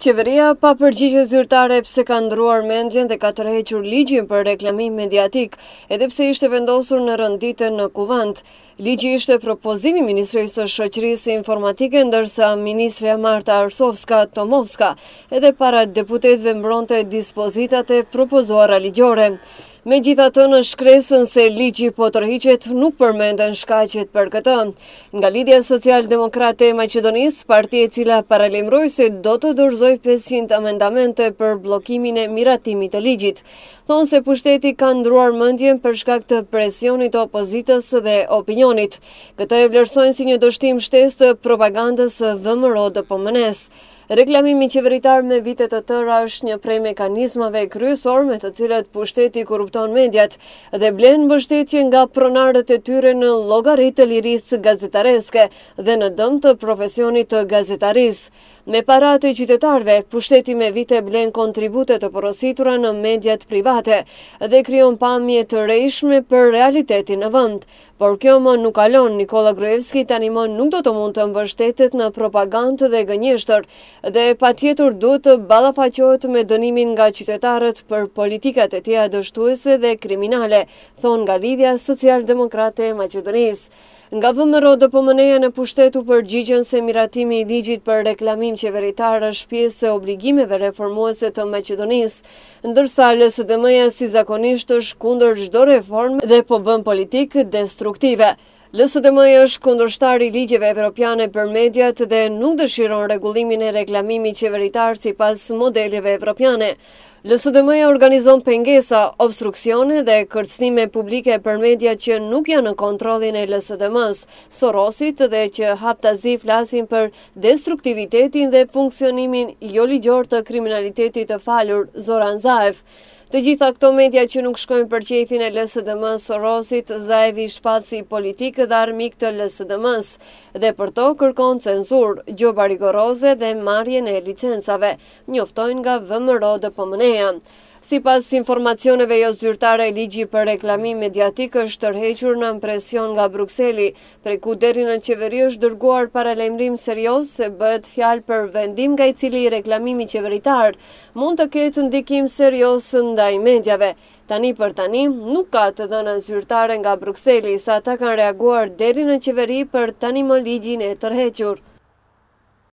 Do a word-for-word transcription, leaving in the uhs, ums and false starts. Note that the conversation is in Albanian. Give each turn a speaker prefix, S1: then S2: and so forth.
S1: Qeveria pa përgjigje zyrtare pse ka ndruar mendjen dhe ka tërhequr ligjin për reklamim mediatik, edhe pse ishte vendosur në rëndite në kuvend. Ligji ishte propozimi i Ministrisë së Shoqërisë Informatike, ndërsa ministrja Marta Arsovska-Tomovska edhe para deputetëve mbronte dispozitat e propozuara ligjore. Megjithatë, në shkresën se ligji po tërhiqet, nuk përmenden shkaqet për këtë. Nga Lidhja Social-Demokrate e Maqedonisë, partia e cila paralajmëroi se do të dorëzoj pesëqind amendamente për bllokimin e miratimit të ligjit, thonë se pushteti ka ndruar mendjen për shkak të presionit të opozitës dhe opinionit. Këtë e vlerësojnë si një dështim shtesë të propagandës V M R O D P M N-s. Reklamimi qeveritar me vite të tëra është një prej mekanizmave kryesor me të cilët pushteti korrupton mediat dhe blen mbështetje nga pronarët e tyre në llogaritë të lirisë gazetareske dhe në dëm të profesionit të gazetarisë. Me parat e qytetarëve, pushteti me vite blen kontribute të porositura në mediat private dhe krijon pamje të rrejshme për realitetin në vend. Por kjo më nuk kalon, Nikola Gruevski tani më nuk do të mund të mbështetet në propagandë dhe gënjeshtër dhe patjetër duhet të ballafaqohet me dënimin nga qytetarët për politikat e tija dështuese dhe kriminale, thonë nga Lidhja Social-Demokrate e Maqedonisë. Nga V M R O D P M N-ja në pushtet u përgjigjen se miratimi i ligjit për reklamim qeveritar është pjesë e obligimeve reformuese të Maqedonisë, ndërsa L S D M-ja si zakonisht është kundër çdo reforme dhe po bën politikë destruktive. L S D M-ja është kundërshtar i ligjeve evropiane për mediat dhe nuk dëshiron rregullimin e reklamimit qeveritar sipas modeleve evropiane. L S D M-ja organizon pengesa, obstruksione dhe kërcënime publike për mediat që nuk janë në kontrollin e L S D M-s, Sorosit dhe që haptazi flasin për destruktivitetin dhe funksionimin jo ligjor të kriminalitetit të falur, Zoran Zaev. Të gjitha këto media që nuk shkojnë për qefin e L S D M-s Sorosit, Zaevi shpat si politik dhe armik të L S D M-s dhe për to kërkon cenzur, gjoba rigoroze dhe marrjen e licencave, njoftojnë nga V M R O D P M N-ja. Sipas informacioneve jo zyrtare, ligji për reklamim mediatik është tërhequr në presion nga Brukseli, prej ku deri në qeveri është dërguar paralajmërim serioz se bëhet fjalë për vendim nga i cili reklamimi qeveritar mund të ketë ndikim serioz ndaj mediave. Tani për tani nuk ka të dhëna zyrtare nga Brukseli sa ata kanë reaguar deri në qeveri për tani më ligjin e tërhequr.